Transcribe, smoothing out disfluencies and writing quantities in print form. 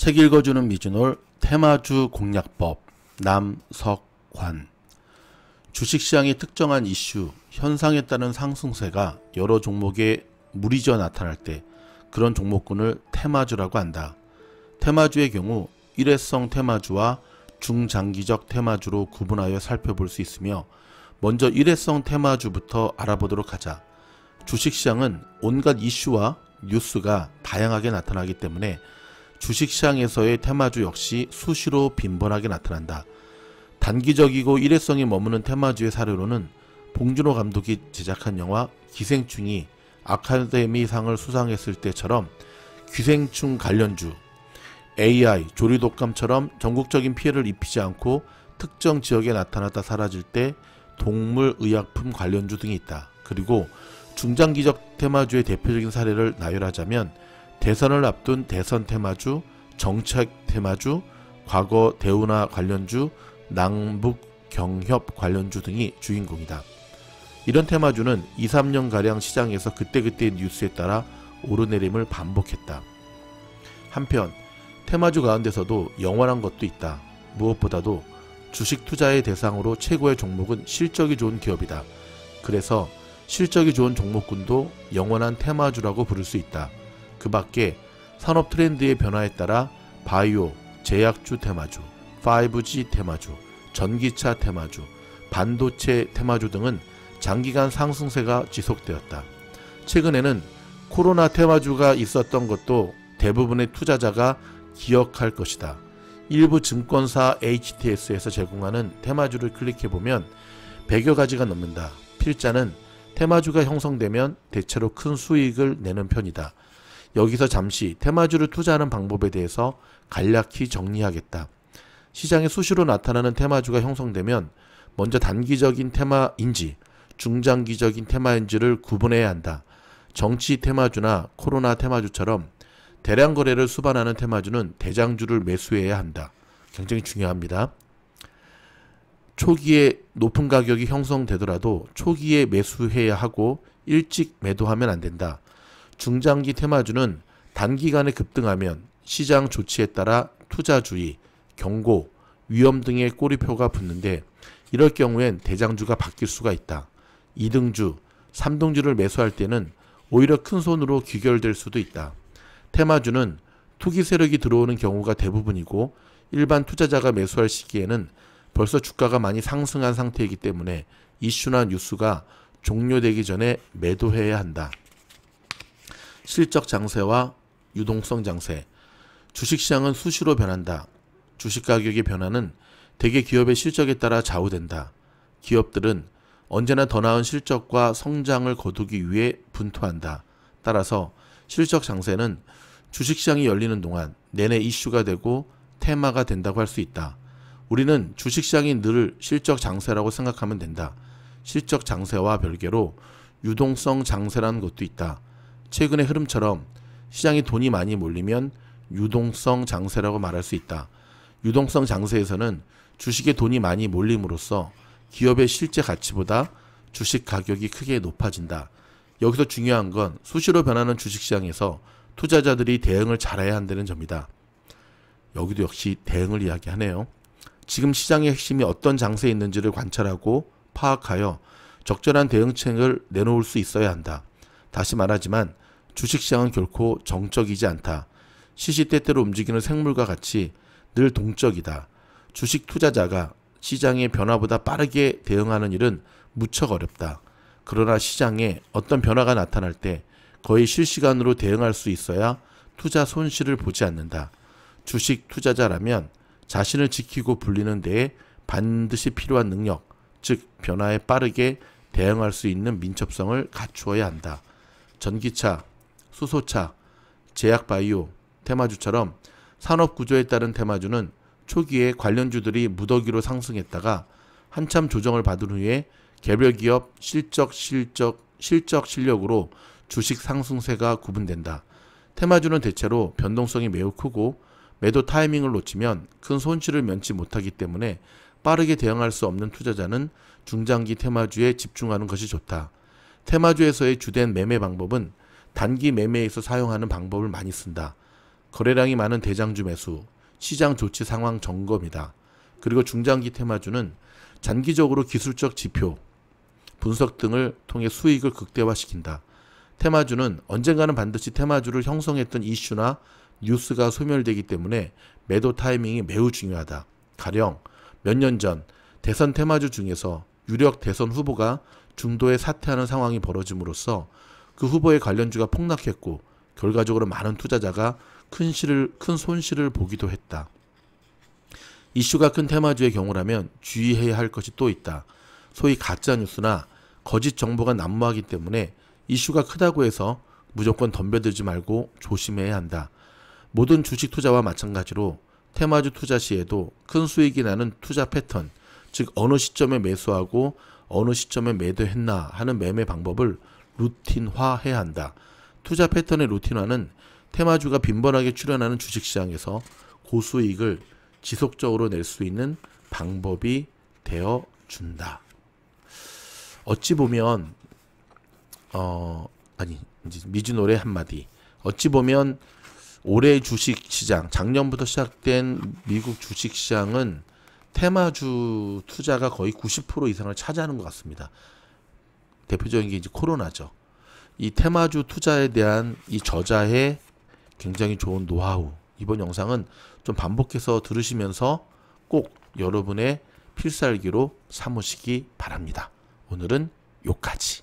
책 읽어주는 미즈놀 테마주 공략법 남석관. 주식시장의 특정한 이슈, 현상에 따른 상승세가 여러 종목에 무리지어 나타날 때 그런 종목군을 테마주라고 한다. 테마주의 경우 일회성 테마주와 중장기적 테마주로 구분하여 살펴볼 수 있으며, 먼저 일회성 테마주부터 알아보도록 하자. 주식시장은 온갖 이슈와 뉴스가 다양하게 나타나기 때문에 주식시장에서의 테마주 역시 수시로 빈번하게 나타난다. 단기적이고 일회성이 머무는 테마주의 사례로는 봉준호 감독이 제작한 영화 기생충이 아카데미상을 수상했을 때처럼 기생충 관련주, AI, 조류독감처럼 전국적인 피해를 입히지 않고 특정 지역에 나타났다 사라질 때 동물의약품 관련주 등이 있다. 그리고 중장기적 테마주의 대표적인 사례를 나열하자면 대선을 앞둔 대선 테마주, 정책 테마주, 과거 대운하 관련주, 남북 경협 관련주 등이 주인공이다. 이런 테마주는 2, 3년가량 시장에서 그때그때의 뉴스에 따라 오르내림을 반복했다. 한편 테마주 가운데서도 영원한 것도 있다. 무엇보다도 주식 투자의 대상으로 최고의 종목은 실적이 좋은 기업이다. 그래서 실적이 좋은 종목군도 영원한 테마주라고 부를 수 있다. 그 밖에 산업 트렌드의 변화에 따라 바이오, 제약주 테마주, 5G 테마주, 전기차 테마주, 반도체 테마주 등은 장기간 상승세가 지속되었다. 최근에는 코로나 테마주가 있었던 것도 대부분의 투자자가 기억할 것이다. 일부 증권사 HTS에서 제공하는 테마주를 클릭해보면 100여 가지가 넘는다. 필자는 테마주가 형성되면 대체로 큰 수익을 내는 편이다. 여기서 잠시 테마주를 투자하는 방법에 대해서 간략히 정리하겠다. 시장에 수시로 나타나는 테마주가 형성되면 먼저 단기적인 테마인지 중장기적인 테마인지를 구분해야 한다. 정치 테마주나 코로나 테마주처럼 대량 거래를 수반하는 테마주는 대장주를 매수해야 한다. 굉장히 중요합니다. 초기에 높은 가격이 형성되더라도 초기에 매수해야 하고 일찍 매도하면 안 된다. 중장기 테마주는 단기간에 급등하면 시장 조치에 따라 투자주의, 경고, 위험 등의 꼬리표가 붙는데, 이럴 경우엔 대장주가 바뀔 수가 있다. 2등주, 3등주를 매수할 때는 오히려 큰 손으로 귀결될 수도 있다. 테마주는 투기 세력이 들어오는 경우가 대부분이고, 일반 투자자가 매수할 시기에는 벌써 주가가 많이 상승한 상태이기 때문에 이슈나 뉴스가 종료되기 전에 매도해야 한다. 실적 장세와 유동성 장세. 주식시장은 수시로 변한다. 주식 가격의 변화는 대개 기업의 실적에 따라 좌우된다. 기업들은 언제나 더 나은 실적과 성장을 거두기 위해 분투한다. 따라서 실적 장세는 주식시장이 열리는 동안 내내 이슈가 되고 테마가 된다고 할 수 있다. 우리는 주식시장이 늘 실적 장세라고 생각하면 된다. 실적 장세와 별개로 유동성 장세라는 것도 있다. 최근의 흐름처럼 시장에 돈이 많이 몰리면 유동성 장세라고 말할 수 있다. 유동성 장세에서는 주식에 돈이 많이 몰림으로써 기업의 실제 가치보다 주식 가격이 크게 높아진다. 여기서 중요한 건 수시로 변하는 주식시장에서 투자자들이 대응을 잘해야 한다는 점이다. 여기도 역시 대응을 이야기하네요. 지금 시장의 핵심이 어떤 장세에 있는지를 관찰하고 파악하여 적절한 대응책을 내놓을 수 있어야 한다. 다시 말하지만 주식시장은 결코 정적이지 않다. 시시때때로 움직이는 생물과 같이 늘 동적이다. 주식 투자자가 시장의 변화보다 빠르게 대응하는 일은 무척 어렵다. 그러나 시장에 어떤 변화가 나타날 때 거의 실시간으로 대응할 수 있어야 투자 손실을 보지 않는다. 주식 투자자라면 자신을 지키고 불리는 데에 반드시 필요한 능력, 즉 변화에 빠르게 대응할 수 있는 민첩성을 갖추어야 한다. 전기차, 수소차, 제약바이오, 테마주처럼 산업구조에 따른 테마주는 초기에 관련주들이 무더기로 상승했다가 한참 조정을 받은 후에 개별 기업 실적으로 주식 상승세가 구분된다. 테마주는 대체로 변동성이 매우 크고 매도 타이밍을 놓치면 큰 손실을 면치 못하기 때문에 빠르게 대응할 수 없는 투자자는 중장기 테마주에 집중하는 것이 좋다. 테마주에서의 주된 매매 방법은 단기 매매에서 사용하는 방법을 많이 쓴다. 거래량이 많은 대장주 매수, 시장 조치 상황 점검이다. 그리고 중장기 테마주는 장기적으로 기술적 지표, 분석 등을 통해 수익을 극대화시킨다. 테마주는 언젠가는 반드시 테마주를 형성했던 이슈나 뉴스가 소멸되기 때문에 매도 타이밍이 매우 중요하다. 가령 몇 년 전 대선 테마주 중에서 유력 대선 후보가 중도에 사퇴하는 상황이 벌어짐으로써 그 후보의 관련주가 폭락했고 결과적으로 많은 투자자가 큰 손실을 보기도 했다. 이슈가 큰 테마주의 경우라면 주의해야 할 것이 또 있다. 소위 가짜뉴스나 거짓 정보가 난무하기 때문에 이슈가 크다고 해서 무조건 덤벼들지 말고 조심해야 한다. 모든 주식 투자와 마찬가지로 테마주 투자 시에도 큰 수익이 나는 투자 패턴, 즉 어느 시점에 매수하고 어느 시점에 매도했나 하는 매매 방법을 루틴화해야 한다. 투자 패턴의 루틴화는 테마주가 빈번하게 출현하는 주식시장에서 고수익을 지속적으로 낼 수 있는 방법이 되어준다. 어찌 보면 이제 미주노래 한마디. 어찌 보면 올해 주식시장, 작년부터 시작된 미국 주식시장은 테마주 투자가 거의 90% 이상을 차지하는 것 같습니다. 대표적인 게 이제 코로나죠. 이 테마주 투자에 대한 이 저자의 굉장히 좋은 노하우. 이번 영상은 좀 반복해서 들으시면서 꼭 여러분의 필살기로 삼으시기 바랍니다. 오늘은 여기까지.